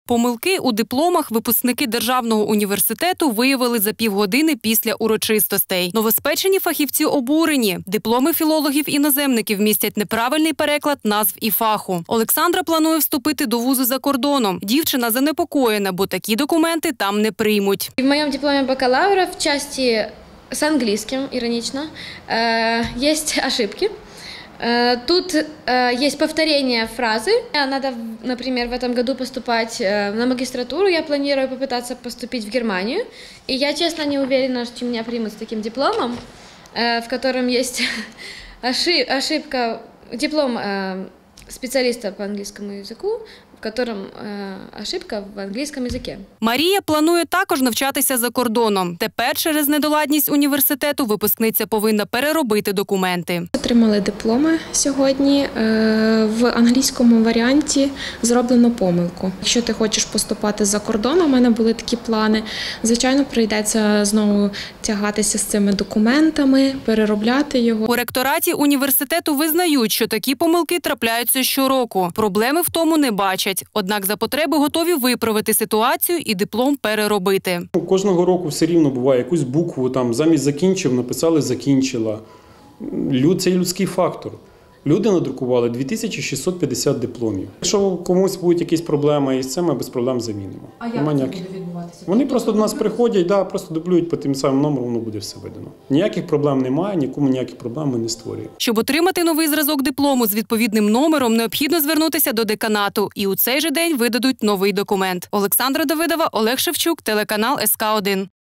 Помилки у дипломах випускники Державного університету виявили за півгодини після урочистостей. Новоспечені фахівці обурені. Дипломи філологів-іноземників містять неправильний переклад назв і фаху. Олександра планує вступити до вузу за кордоном. Дівчина занепокоєна, бо такі документи там не приймуть. В моем дипломе бакалавра в части с английским, иронично, есть ошибки. Тут есть повторение фразы. Надо, например, в этом году поступать на магистратуру. Я планирую попытаться поступить в Германию. И я, честно, не уверена, что меня примут с таким дипломом, в котором есть ошибка, диплом специалиста по английскому языку, в котором ошибка в англійському язикі. Марія планує також навчатися за кордоном. Тепер через недоладність університету випускниця повинна переробити документи. Отримали дипломи сьогодні. В англійському варіанті зроблено помилку. Якщо ти хочеш поступати за кордон, у мене були такі плани, звичайно, прийдеться знову тягатися з цими документами, переробляти його. У ректораті університету визнають, що такі помилки трапляються щороку. Проблеми в тому не бачать. Однак за потреби готові виправити ситуацію і диплом переробити. Кожного року все рівно буває якусь букву, там замість «закінчив» написали «закінчила». Це людський фактор. Люди надрукували 2650 дипломів. Якщо комусь будуть якісь проблеми із цим, ми без проблем замінимо. А як це буде відбуватися? Вони просто до нас приходять, просто дублюють по тим самим номерам, воно буде все видано. Ніяких проблем немає, нікому ніяких проблем ми не створюємо. Щоб отримати новий зразок диплому з відповідним номером, необхідно звернутися до деканату. І у цей же день видадуть новий документ. Олександра Давидова, Олег Шевчук, телеканал СК1.